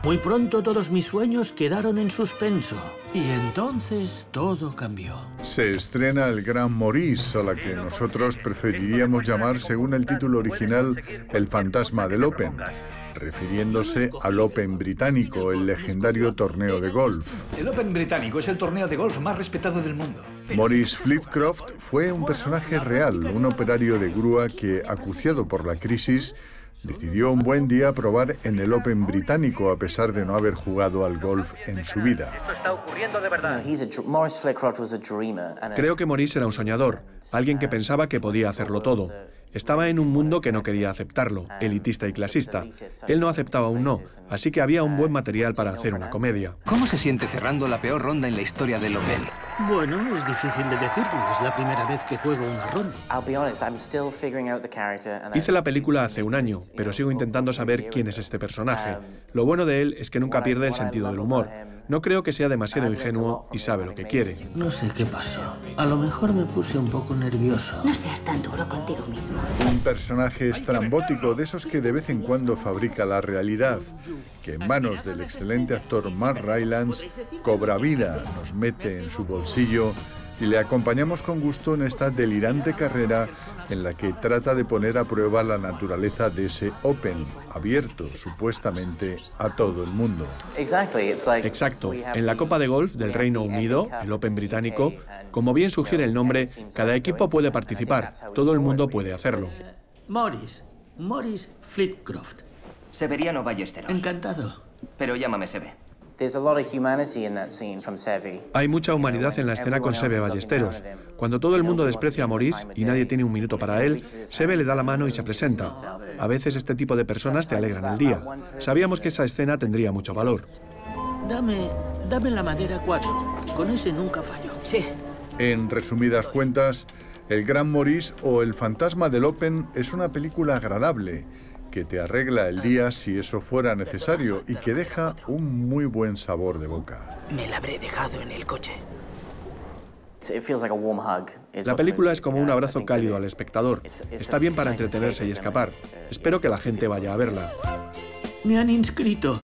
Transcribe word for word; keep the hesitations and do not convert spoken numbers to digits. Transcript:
Muy pronto todos mis sueños quedaron en suspenso. Y entonces todo cambió. Se estrena El Gran Maurice, a la que nosotros preferiríamos llamar, según el título original, El fantasma del Open, refiriéndose al Open británico, el legendario torneo de golf. El Open británico es el torneo de golf más respetado del mundo. Maurice Flitcroft fue un personaje real, un operario de grúa que, acuciado por la crisis, decidió un buen día probar en el Open británico a pesar de no haber jugado al golf en su vida. Esto está ocurriendo de verdad. Creo que Maurice era un soñador, alguien que pensaba que podía hacerlo todo. Estaba en un mundo que no quería aceptarlo, elitista y clasista. Él no aceptaba un no, así que había un buen material para hacer una comedia. ¿Cómo se siente cerrando la peor ronda en la historia del Open? Bueno, es difícil de decirlo. Es la primera vez que juego una ronda. Hice la película hace un año, pero sigo intentando saber quién es este personaje. Lo bueno de él es que nunca pierde el sentido del humor. No creo que sea demasiado ingenuo y sabe lo que quiere. No sé qué pasó. A lo mejor me puse un poco nervioso. No seas tan duro contigo mismo. Un personaje estrambótico, de esos que de vez en cuando fabrica la realidad, que en manos del excelente actor Mark Rylance cobra vida, nos mete en su bolsillo y le acompañamos con gusto en esta delirante carrera en la que trata de poner a prueba la naturaleza de ese Open, abierto supuestamente a todo el mundo. Exacto. En la Copa de Golf del Reino Unido, el Open británico, como bien sugiere el nombre, cada equipo puede participar. Todo el mundo puede hacerlo. Maurice. Maurice Flitcroft. Severiano Ballesteros. Encantado. Pero llámame Seve. Hay mucha humanidad en la escena con Seve Ballesteros. Cuando todo el mundo desprecia a Maurice y nadie tiene un minuto para él, Seve le da la mano y se presenta. A veces este tipo de personas te alegran el día. Sabíamos que esa escena tendría mucho valor. Dame, dame la madera cuatro. Con ese nunca fallo. Sí. En resumidas cuentas, El Gran Maurice o El fantasma del Open es una película agradable, que te arregla el día si eso fuera necesario y que deja un muy buen sabor de boca. Me la habré dejado en el coche. La película es como un abrazo cálido al espectador. Está bien para entretenerse y escapar. Espero que la gente vaya a verla. Me han inscrito.